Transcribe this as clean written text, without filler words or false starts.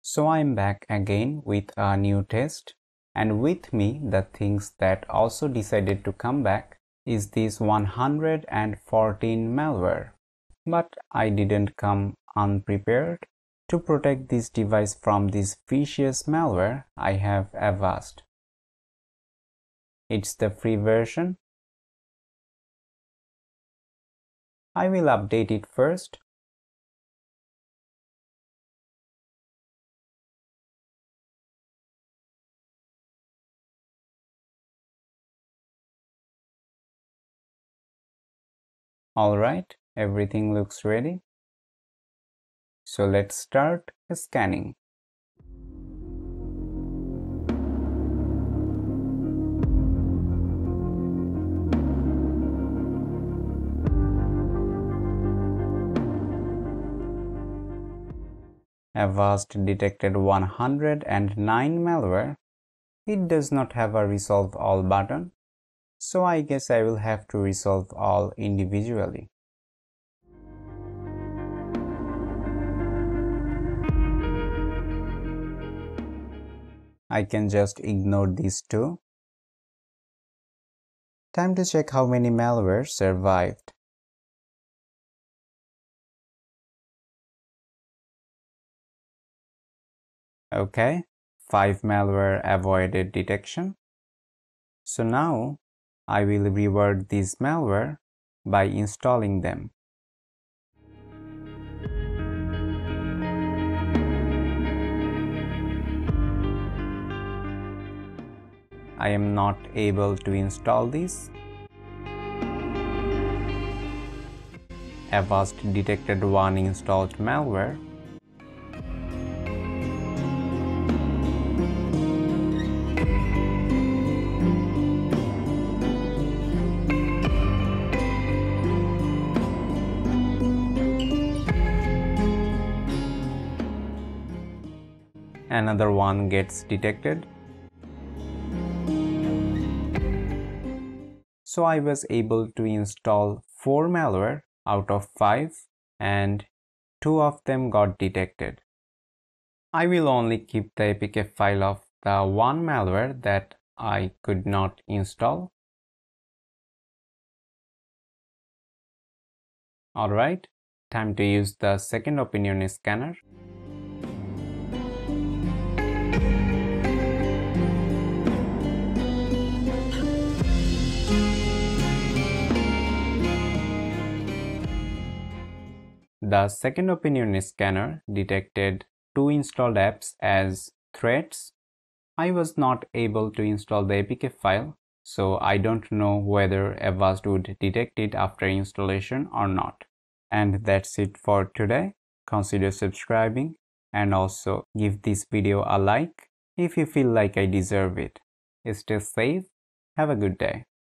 So I'm back again with a new test, and with me the things that also decided to come back is this 114 malware. But I didn't come unprepared. To protect this device from this vicious malware, I have Avast. It's the free version. I will update it first. Alright, everything looks ready. So let's start scanning. Avast detected 109 malware. It does not have a resolve all button, so I guess I will have to resolve all individually. I can just ignore these two. Time to check how many malware survived. Okay, 5 malware avoided detection. So now I will revert these malware by installing them. I am not able to install this. Avast detected one installed malware. Another one gets detected. So I was able to install 4 malware out of 5 and 2 of them got detected. I will only keep the APK file of the one malware that I could not install. Alright, time to use the second opinion scanner. The second opinion scanner detected 2 installed apps as threats. I was not able to install the APK file, so I don't know whether Avast would detect it after installation or not. And that's it for today. Consider subscribing and also give this video a like if you feel like I deserve it. Stay safe. Have a good day.